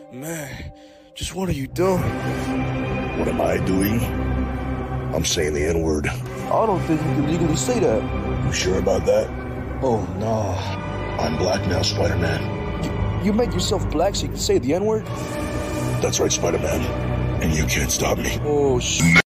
Man, just what are you doing? What am I doing? I'm saying the N-word. I don't think you can legally say that. You sure about that? Oh, no. I'm black now, Spider-Man. You made yourself black so you can say the N-word? That's right, Spider-Man. And you can't stop me. Oh, shit.